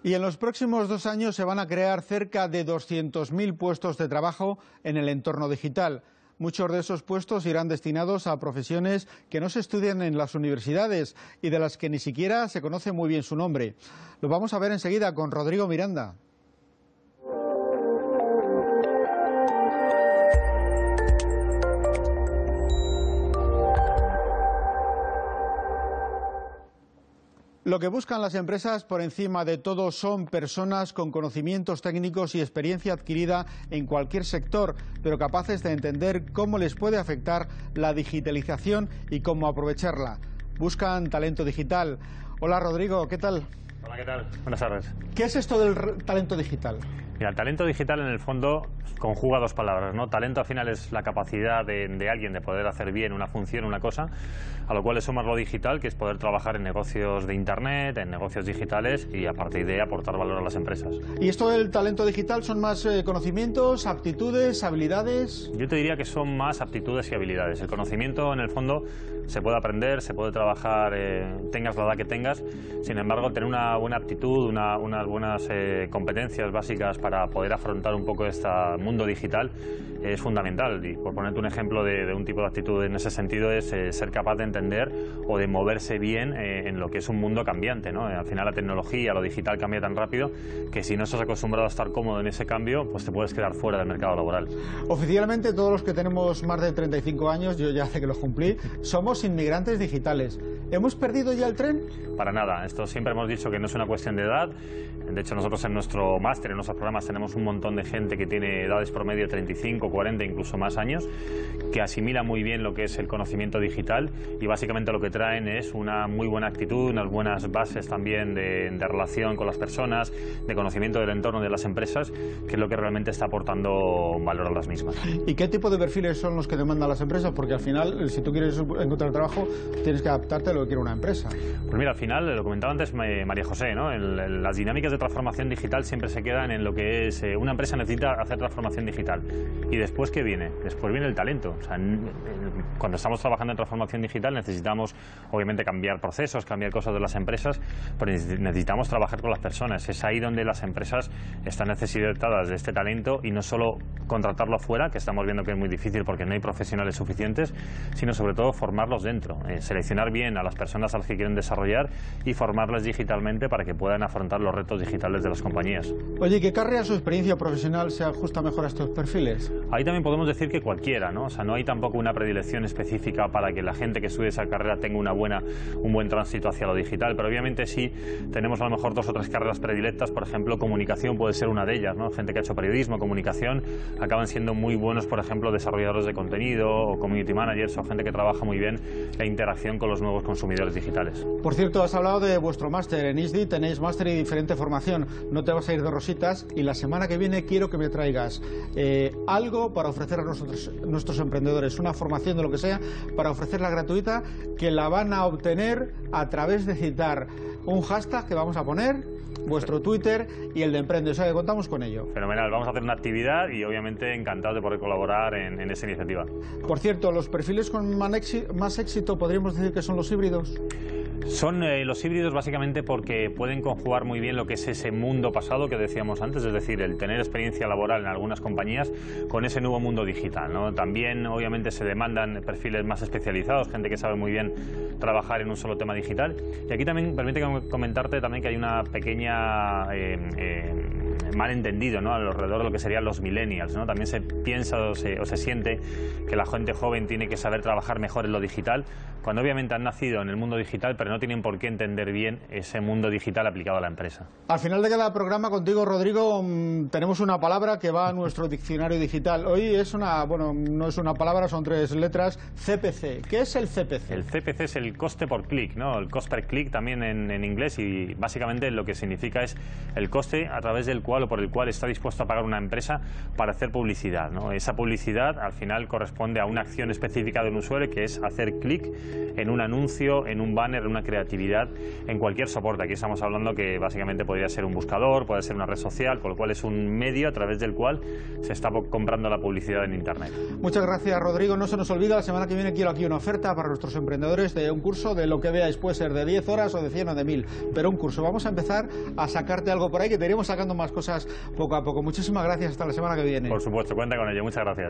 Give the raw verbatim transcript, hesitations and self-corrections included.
Y en los próximos dos años se van a crear cerca de doscientos mil puestos de trabajo en el entorno digital. Muchos de esos puestos irán destinados a profesiones que no se estudian en las universidades y de las que ni siquiera se conoce muy bien su nombre. Lo vamos a ver enseguida con Rodrigo Miranda. Lo que buscan las empresas por encima de todo son personas con conocimientos técnicos y experiencia adquirida en cualquier sector, pero capaces de entender cómo les puede afectar la digitalización y cómo aprovecharla. Buscan talento digital. Hola Rodrigo, ¿qué tal? Hola, ¿qué tal? Buenas tardes. ¿Qué es esto del talento digital? Mira, el talento digital en el fondo conjuga dos palabras, ¿no? Talento al final es la capacidad de, de alguien de poder hacer bien una función, una cosa, a lo cual le sumas lo digital, que es poder trabajar en negocios de Internet, en negocios digitales y a partir de ahí aportar valor a las empresas. ¿Y esto del talento digital son más eh, conocimientos, aptitudes, habilidades? Yo te diría que son más aptitudes y habilidades. El conocimiento en el fondo se puede aprender, se puede trabajar, eh, tengas la edad que tengas, sin embargo tener una buena aptitud, una, unas buenas eh, competencias básicas para poder afrontar un poco este mundo digital es fundamental. Y por ponerte un ejemplo de, de un tipo de actitud en ese sentido es eh, ser capaz de entender o de moverse bien eh, en lo que es un mundo cambiante, ¿no? Al final la tecnología, lo digital cambia tan rápido que si no estás acostumbrado a estar cómodo en ese cambio, pues te puedes quedar fuera del mercado laboral. Oficialmente todos los que tenemos más de treinta y cinco años, yo ya sé que los cumplí, somos inmigrantes digitales. ¿Hemos perdido ya el tren? Para nada. Esto siempre hemos dicho que no es una cuestión de edad. De hecho, nosotros en nuestro máster, en nuestros programas, tenemos un montón de gente que tiene edades promedio de treinta y cinco, cuarenta, incluso más años, que asimila muy bien lo que es el conocimiento digital y básicamente lo que traen es una muy buena actitud, unas buenas bases también de, de relación con las personas, de conocimiento del entorno de las empresas, que es lo que realmente está aportando valor a las mismas. ¿Y qué tipo de perfiles son los que demandan las empresas? Porque al final, si tú quieres encontrar trabajo, tienes que adaptarte a lo que quiere una empresa. Pues mira, al final, lo comentaba antes María José, ¿no? El, el, las dinámicas de transformación digital siempre se quedan en lo que es eh, una empresa necesita hacer transformación digital. ¿Y después qué viene? Después viene el talento. O sea, cuando estamos trabajando en transformación digital necesitamos, obviamente, cambiar procesos, cambiar cosas de las empresas, pero necesitamos trabajar con las personas. Es ahí donde las empresas están necesitadas de este talento y no solo contratarlo afuera, que estamos viendo que es muy difícil porque no hay profesionales suficientes, sino sobre todo formarlos dentro, eh, seleccionar bien a las personas a las que quieren desarrollar y formarlas digitalmente para que puedan afrontar los retos digitales de las compañías. Oye, ¿qué carrera o experiencia profesional se ajusta mejor a estos perfiles? Ahí también podemos decir que cualquiera, ¿no? O sea, no hay tampoco una predilección específica para que la gente que estudie esa carrera tenga una buena, un buen tránsito hacia lo digital, pero obviamente sí tenemos a lo mejor dos o tres carreras predilectas. Por ejemplo, comunicación puede ser una de ellas, ¿no? Gente que ha hecho periodismo, comunicación, acaban siendo muy buenos, por ejemplo, desarrolladores de contenido o community managers o gente que trabaja muy bien la interacción con los nuevos consumidores digitales. Por cierto, has hablado de vuestro máster en I S D I, tenéis máster y diferente formación, no te vas a ir de rositas y la semana que viene quiero que me traigas eh, algo para ofrecer a nosotros, nuestros emprendedores, una formación de lo que sea, para ofrecerla gratuita, que la van a obtener a través de citar un hashtag que vamos a poner, vuestro Twitter y el de Emprende. O sea, que contamos con ello. Fenomenal, vamos a hacer una actividad y obviamente encantado de poder colaborar en, en esa iniciativa. Por cierto, los perfiles con más éxito, ¿podríamos decir que son los híbridos? Son eh, los híbridos básicamente porque pueden conjugar muy bien lo que es ese mundo pasado que decíamos antes, es decir, el tener experiencia laboral en algunas compañías con ese nuevo mundo digital, ¿no? También obviamente se demandan perfiles más especializados, gente que sabe muy bien trabajar en un solo tema digital. Y aquí también permite comentarte también que hay una pequeña eh, eh, malentendido, ¿no? Alrededor de lo que serían los millennials, ¿no? También se piensa o se, o se siente que la gente joven tiene que saber trabajar mejor en lo digital, cuando obviamente han nacido en el mundo digital, pero no tienen por qué entender bien ese mundo digital aplicado a la empresa. Al final de cada programa contigo, Rodrigo, mmm, tenemos una palabra que va a nuestro diccionario digital. Hoy es una, bueno, no es una palabra, son tres letras, C P C. ¿Qué es el C P C? El C P C es el coste por clic, ¿no? El cost per click también en, en inglés, y básicamente lo que significa es el coste a través del cual cual o por el cual está dispuesto a pagar una empresa para hacer publicidad, ¿no? Esa publicidad al final corresponde a una acción específica de un usuario, que es hacer clic en un anuncio, en un banner, en una creatividad, en cualquier soporte. Aquí estamos hablando que básicamente podría ser un buscador, puede ser una red social, con lo cual es un medio a través del cual se está comprando la publicidad en Internet. Muchas gracias, Rodrigo. No se nos olvida, la semana que viene quiero aquí una oferta para nuestros emprendedores de un curso de lo que veáis, puede ser de diez horas o de cien o de mil, pero un curso. Vamos a empezar a sacarte algo por ahí, que te iremos sacando más cosas poco a poco. Muchísimas gracias, hasta la semana que viene. Por supuesto, cuenta con ello. Muchas gracias.